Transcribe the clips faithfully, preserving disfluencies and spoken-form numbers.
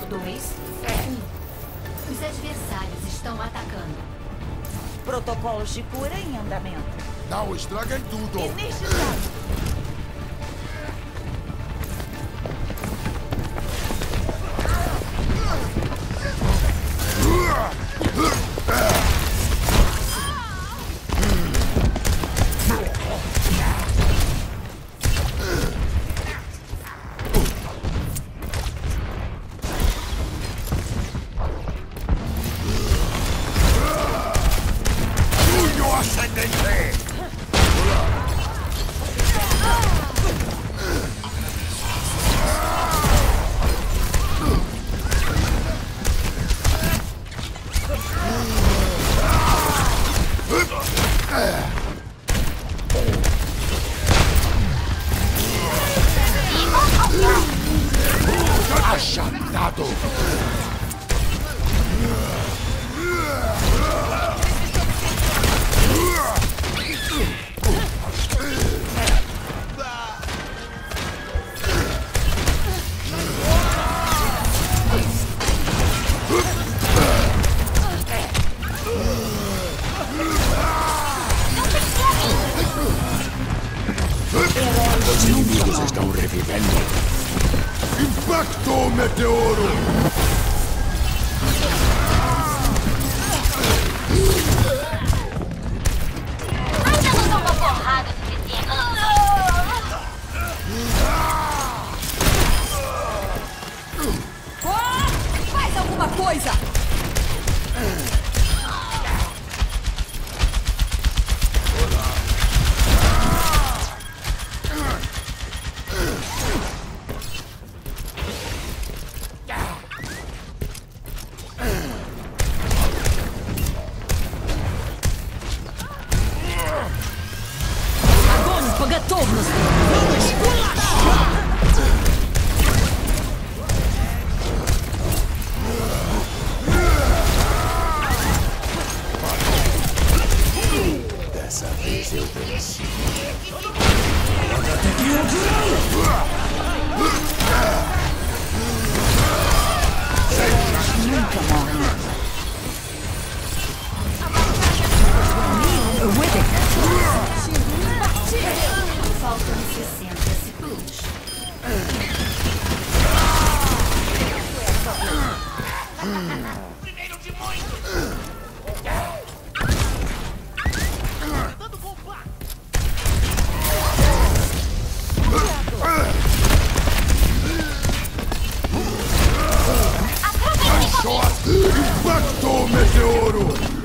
dois, um. Os adversários estão atacando. Protocolos de cura em andamento. Não estraguem tudo! Energizado. Achatado! Os inimigos estão revivendo. Impacto meteoro! Ainda não tomou porrada suficiente. Oh, faz alguma coisa! Готовность! Dessa vez eu venci. Nunca morre. Faltam sessenta segundos. Primeiro de muito! Dando combate! Impacto meteoro!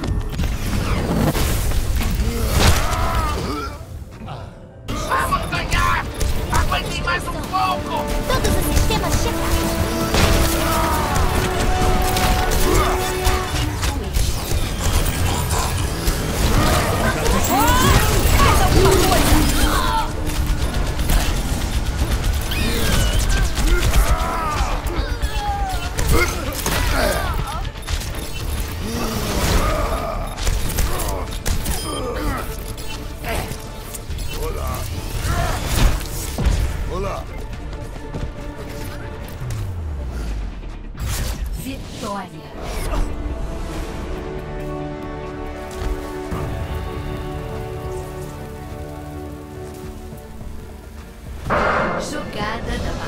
Vamos ganhar! Aguentem mais um pouco! Todos os sistemas checados. Faz alguma coisa! Olá! Vitória! Jogada da